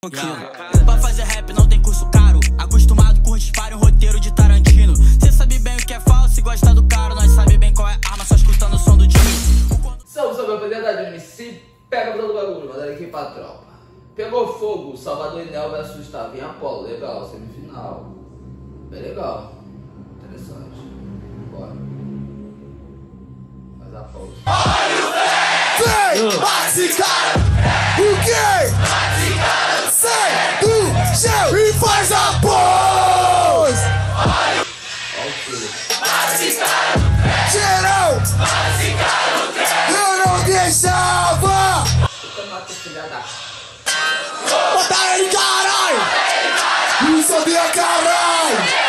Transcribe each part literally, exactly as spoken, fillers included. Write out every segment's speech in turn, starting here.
Pra fazer rap não tem curso caro, acostumado com disparo, um roteiro de Tarantino. Cê sabe bem o que é falso e gosta do caro, nós sabe bem qual é a arma, só escutando o som do tiro. Salve, salve, rapaziada, M C, pega todo o bagulho, mandando aqui pra tropa. Pegou fogo, Salvador e Nel versus Tavinho Apolo, legal, semifinal. Bem legal, interessante. Bora. Faz a pausa. Vem, bate cara, o quê? Bate cara, sai do chão e faz a pose. Olha o que? Bate cara, geral, bate cara, eu não deixava. Puta mata, filha da... Bota ele, caralho! Isso é caralho!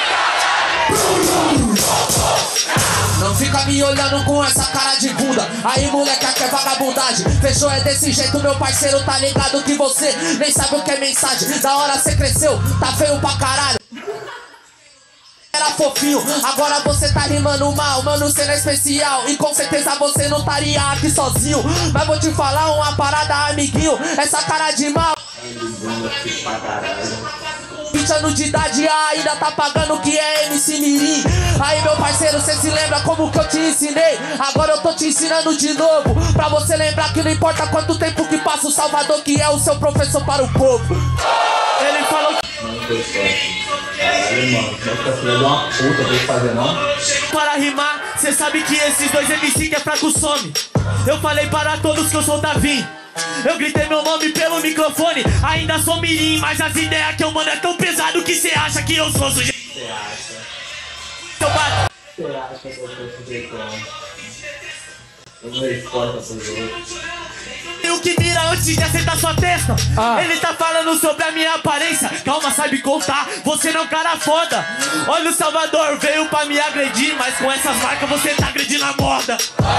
Não fica me olhando com essa cara de bunda. Aí moleque, que é vagabundagem. Fechou, é desse jeito, meu parceiro. Tá ligado que você nem sabe o que é mensagem. Da hora cê cresceu, tá feio pra caralho. Era fofinho, agora você tá rimando mal. Mano, cê não é especial e com certeza você não estaria aqui sozinho. Mas vou te falar uma parada, amiguinho. Essa cara de mal, vinte anos de idade ainda tá pagando que é M C Mirim. Aí meu parceiro, cê se lembra como que eu te ensinei? Agora eu tô te ensinando de novo, pra você lembrar que não importa quanto tempo que passa, o Salvador que é o seu professor para o povo. Ele falou que... Não deu certo. Caralho, mano, não tá filha de uma puta pra ele fazer não? Para rimar, cê sabe que esses dois M C que é fraco some. Eu falei para todos que eu sou Tavinho. Eu gritei meu nome pelo microfone. Ainda sou mirim, mas as ideias que eu mando é tão pesado que cê acha que eu sou sujeito. Cê acha? Eu bato. Cê acha que eu sou sujeitão? Eu não respondo essas outras. E o que mira antes de acertar sua testa? Ah. Ele tá falando sobre a minha aparência. Calma, sabe contar, você não é um cara foda. Olha o Salvador, veio pra me agredir, mas com essas marcas você tá agredindo a moda.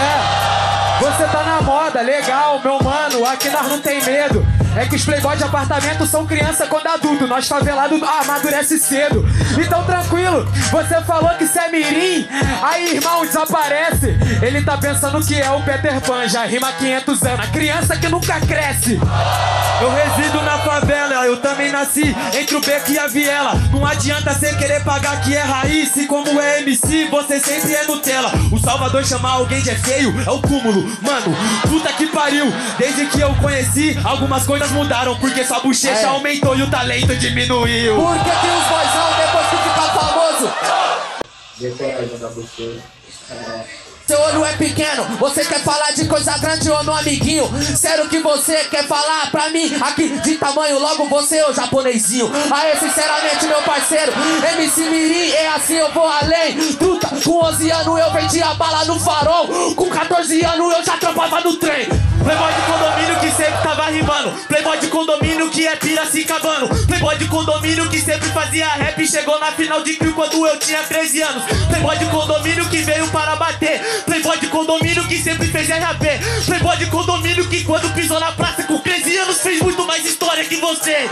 É, você tá na moda, legal, meu mano, aqui nós não tem medo. É que os playboys de apartamento são criança quando adulto. Nós favelado amadurece cedo. Então tranquilo, você falou que cê é mirim. Aí irmão, desaparece. Ele tá pensando que é o Peter Pan. Já rima quinhentos anos, a criança que nunca cresce. Eu resido na favela, eu também nasci entre o beco e a viela. Não adianta cê querer pagar que é raiz. Se como é M C, você sempre é Nutella. O Salvador chamar alguém de é feio é o cúmulo. Mano, puta que pariu. Desde que eu conheci, algumas coisas mudaram, porque sua bochecha é. aumentou e o talento diminuiu. Por que que os boizão depois que fica famoso? Decoragem da bochecha. É. Seu olho é pequeno, você quer falar de coisa grande ou no amiguinho? Sério que você quer falar pra mim aqui de tamanho, logo você é o japonesinho. Aê, sinceramente meu parceiro, M C Mirim é assim, eu vou além. Truta, com onze anos eu vendia bala no farol. Com quatorze anos eu já trampava no trem. Playboy de condomínio que sempre tava rimando. Playboy de condomínio que é Piracicabano. Playboy de condomínio que sempre fazia rap e chegou na final de Crio quando eu tinha treze anos. Playboy de condomínio que veio para bater. Playboy de condomínio que sempre fez R A P. Playboy de condomínio que quando pisou na praça com treze anos fez muito mais história que você.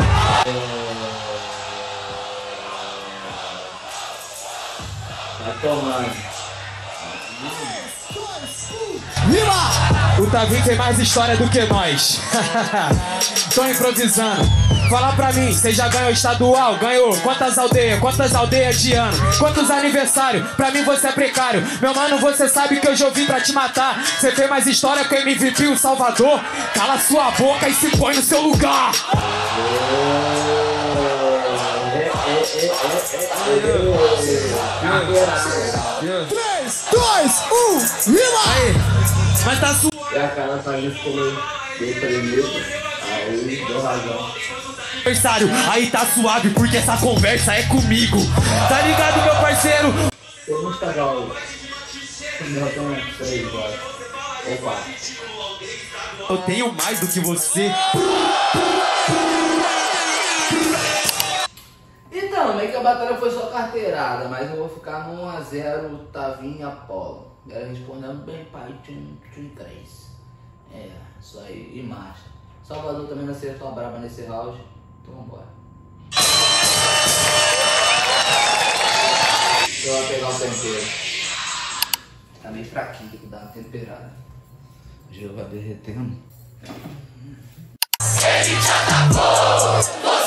Vai tomando. Rima! O Tavinho tem mais história do que nós. Tô improvisando. Fala pra mim, cê já ganhou estadual? Ganhou quantas aldeias? Quantas aldeias de ano? Quantos aniversários? Pra mim você é precário. Meu mano, você sabe que hoje eu vim pra te matar. Cê tem mais história que o M V P, o Salvador? Cala sua boca e se põe no seu lugar. três, dois, um, rima! Aí, mas tá su... E a cara tá indo como bem primeiro. Aí deu razão. Adversário, aí tá suave porque essa conversa é comigo. Tá ligado, meu parceiro? Eu vou estragar o... Meu, tem três agora. Ou quatro. Eu tenho mais do que você. Então, meio que a batalha foi só carteirada, mas eu vou ficar no um a zero Tavinho e Apolo. Ela respondendo bem, pai, tchum, tchum, três. É, isso aí, e marcha. Salvador também não acertou a braba nesse round, então vambora. Deixa eu pegar o tempero. Tá meio fraquinho, tem que dar uma temperada. O gelo vai derretendo. Ele já tá bom.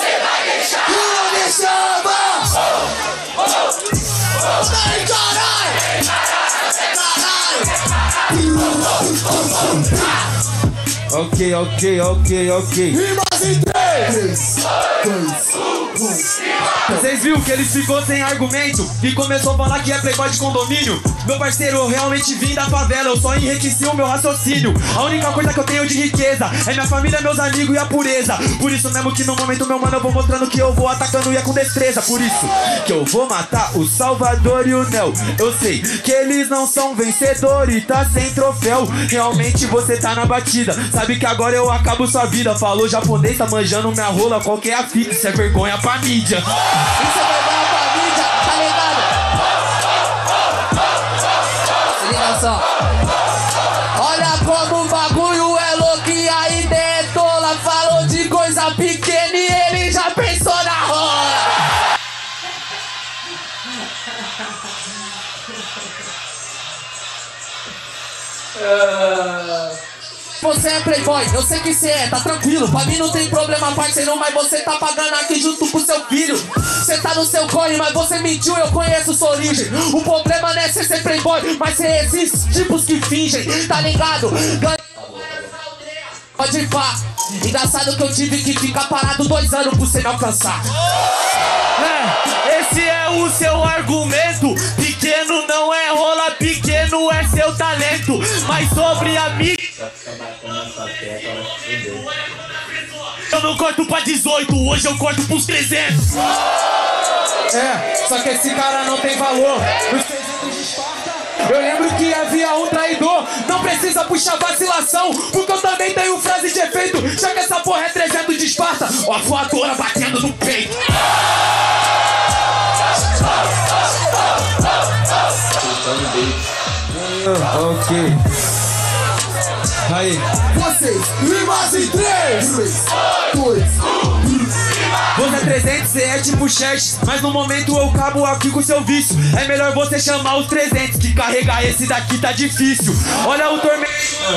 Ok, ok, ok, ok. Rimas em três, dois, um. Vocês viram que ele ficou sem argumento e começou a falar que é playboy de condomínio? Meu parceiro, eu realmente vim da favela, eu só enriqueci o meu raciocínio. A única coisa que eu tenho de riqueza é minha família, meus amigos e a pureza. Por isso mesmo que no momento, meu mano, eu vou mostrando que eu vou atacando e é com destreza. Por isso que eu vou matar o Salvador e o Nel. Eu sei que eles não são vencedores e tá sem troféu. Realmente você tá na batida, sabe que agora eu acabo sua vida. Falou japonês, tá manjando minha rola, qual que é a fita? Isso é vergonha pra mídia. Isso é vergonha pra mídia, tá ligado? Se liga só. Olha como o bagulho é louco e aí detola. Falou de coisa pequena e ele já pensou na rola. Você é playboy, eu sei que você é, tá tranquilo. Pra mim não tem problema, parceiro, mas você tá pagando aqui junto com seu filho. Você tá no seu corre, mas você mentiu, eu conheço sua origem. O problema não é você ser playboy, mas ser esses tipos que fingem, tá ligado? Pode ir pá. Engraçado que eu tive que ficar parado dois anos pra você me alcançar. É, esse é o seu argumento. Pequeno não é rola, pequeno é seu talento. Mas sobre a mídia, eu não corto pra dezoito, hoje eu corto pros trezentos. É, só que esse cara não tem valor. Os trezentos de Esparta, eu lembro que havia um traidor. Não precisa puxar vacilação, porque eu também tenho frase de efeito. Já que essa porra é trezentos de Esparta, ó a voadora batendo no peito. Ok. Aí. Vocês, rimas em três, dois, um. Você é trezentos, você é tipo Xerxes, mas no momento eu cabo aqui com seu vício. É melhor você chamar os trezentos, que carregar esse daqui tá difícil. Olha o tormento.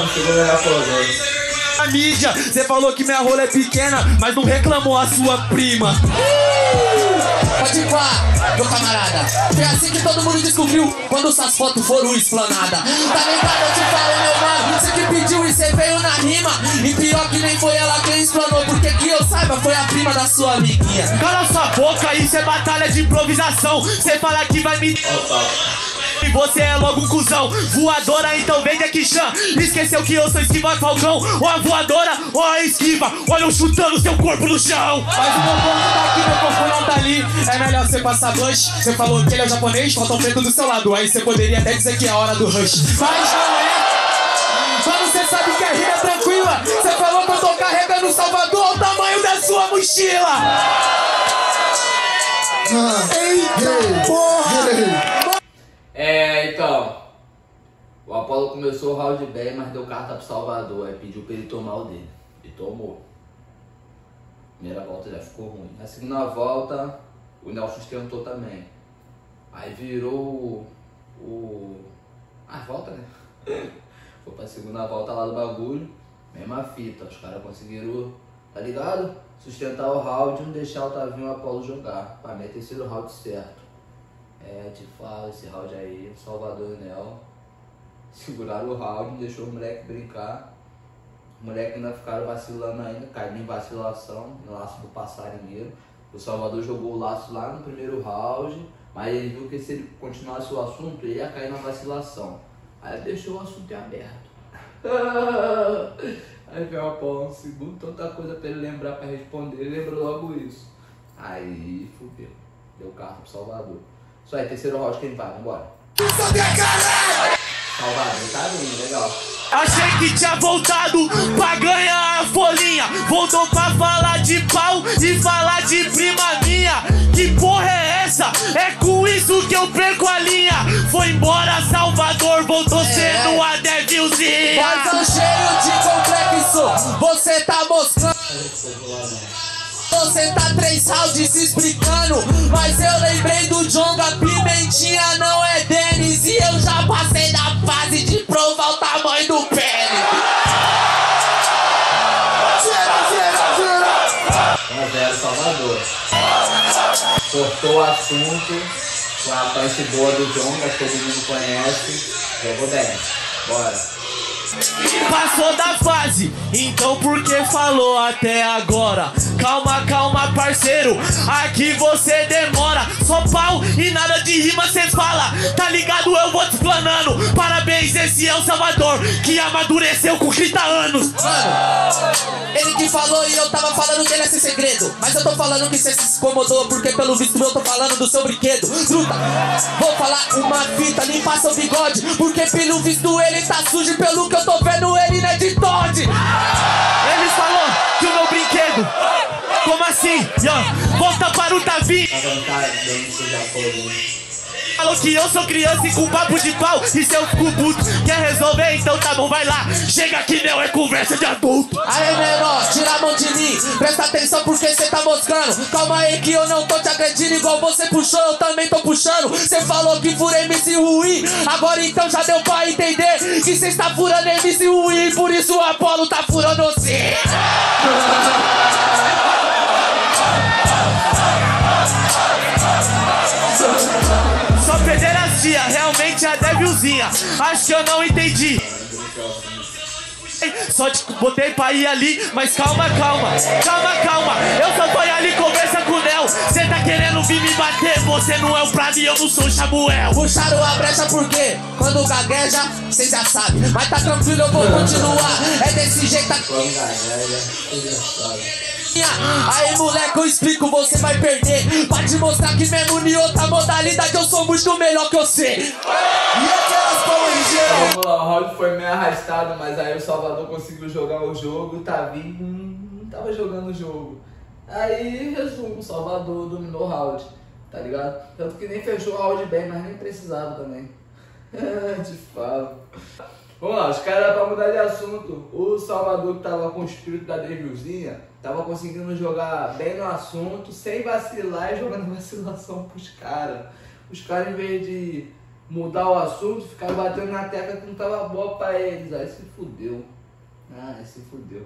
A mídia, você falou que minha rola é pequena, mas não reclamou a sua prima. Pode ir pá, meu camarada. Foi assim que todo mundo descobriu quando essas fotos foram explanadas. Tá ligado? Eu te falo, meu mano, você que pediu e você veio na rima. E pior que nem foi ela quem explanou, porque que eu saiba foi a prima da sua amiguinha. Cala sua boca, isso é batalha de improvisação. Você fala que vai me... E você é logo um cuzão. Voadora, então vem aqui, Chan. Esqueceu que eu sou esquiva Falcão. Ou a voadora, ou a esquiva. Olha eu chutando seu corpo no chão. Mas o meu corpo tá aqui, meu corpo não tá ali. É melhor você passar blush. Você falou que ele é japonês, falta um preto do seu lado. Aí você poderia até dizer que é a hora do rush. Mas não é. Mano, você sabe que a rima é tranquila. Você falou que eu tô carregando Salvador ao tamanho da sua mochila. Eita porra! É, então. O Apolo começou o round bem, mas deu carta pro Salvador. Aí pediu pra ele tomar o dele. E tomou. Primeira volta já ficou ruim. Na segunda volta, o Nel sustentou também. Aí virou o. o a volta, né? Foi pra segunda volta lá do bagulho. Mesma fita. Os caras conseguiram, tá ligado? Sustentar o round e não deixar o Tavinho e o Apolo jogar. Pra mim ter sido o round certo. É, te falo, esse round aí, Salvador e Nel seguraram o round, deixou o moleque brincar. Os moleques ainda ficaram vacilando ainda, caindo em vacilação, no laço do passarinheiro. O Salvador jogou o laço lá no primeiro round, mas ele viu que se ele continuasse o assunto, ele ia cair na vacilação. Aí deixou o assunto em aberto. Aí veio o Apolo no segundo, tanta coisa pra ele lembrar pra responder, ele lembrou logo isso. Aí fudeu, deu carro pro Salvador. Isso aí, terceiro round, quem vai? Vambora. Salvador, tá bem, legal. Achei que tinha voltado pra ganhar a folhinha. Voltou pra falar de pau e falar de prima minha. Que porra é essa? É com isso que eu perco a linha. Foi embora Salvador, voltou sendo a devilzinha. Paizão cheio de complexo, você tá mostrando. Você tá três rounds se explicando, mas eu lembrei do Jonga, Pimentinha não é Denis. E eu já passei da fase de provar o tamanho do pênis. um a zero Salvador. Cortou o assunto com a punch boa do Jonga, que todo mundo conhece. Jogou bem. Bora. Passou da fase, então por que falou até agora? Calma, calma, parceiro, aqui você demora. Só pau e nada de rima cê fala. Tá ligado? Eu vou te explanando. Parabéns, esse é o Salvador que amadureceu com trinta anos. Mano, ele que falou e eu tava falando dele é sem segredo. Mas eu tô falando que cê se incomodou, porque pelo visto eu tô falando do seu brinquedo. Truta, vou falar uma fita, limpar seu bigode, porque pelo visto ele tá sujo e pelo que eu tô vendo ele não é de Todd. Ele falou que o meu brinquedo. Como assim? Yo, volta para o Tavinho. Falou que eu sou criança e com papo de pau. E se eu fico puto, quer resolver? Então tá bom, vai lá. Chega aqui, não é conversa de adulto. Aê, menor, tira a mão de mim. Presta atenção porque cê tá moscando. Calma aí que eu não tô te agredindo. Igual você puxou, eu também tô puxando. Cê falou que fura M C ruim. Agora então já deu pra entender que cê está furando M C ruim. Por isso o Apolo tá furando você. Só pederastia, realmente é a devilzinha. Acho que eu não entendi. Só te botei pra ir ali, mas calma, calma, calma, calma. Eu só tô ali, conversa com o Nel. Cê tá querendo vir me bater, você não é o Prado e eu não sou o Samuel. Puxaram a brecha porque quando gagueja, cê já sabe. Mas tá tranquilo, eu vou continuar. É desse jeito aqui. Aí moleque, eu explico, você vai perder. Pra te mostrar que mesmo em outra modalidade eu sou muito melhor que você. E aquelas palmas de geral. Vamos lá, o round foi meio arrastado, mas aí o Salvador conseguiu jogar o jogo. O Tavinho não tava jogando o jogo. Aí, resumo, o Salvador dominou o round, tá ligado? Tanto que nem fechou o round bem, mas nem precisava também. Te falo. Vamos lá, os caras, pra mudar de assunto, o Salvador que tava com o espírito da devilzinha, tava conseguindo jogar bem no assunto, sem vacilar e jogando vacilação pros caras. Os caras, em vez de mudar o assunto, ficaram batendo na tecla que não tava boa pra eles. Aí se fudeu. Ah, se fudeu.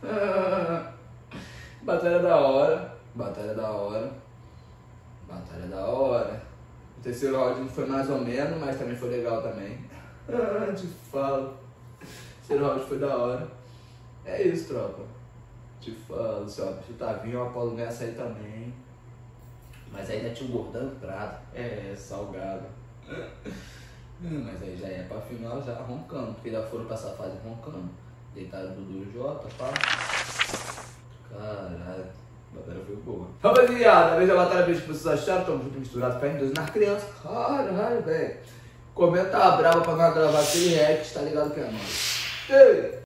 Batalha da hora. Batalha da hora. Batalha da hora. O terceiro round foi mais ou menos, mas também foi legal também. Te falo. O terceiro round foi da hora. É isso, tropa. Te falo, se o Tavinho, o Apolo nessa aí também. Mas ainda tinha um gordão Prado. É, salgado. Mas aí já é pra final, já roncando. Porque já foram pra essa fase roncando. Deitaram do Dudu J, pá. Caralho. A batalha foi boa. Rapaziada, veja a batalha, veja o que vocês acharam. Tamo junto misturado, pé em dois nas crianças. Caralho, velho. Comenta a brava pra nós gravar aquele react, tá ligado que é nóis. Ei!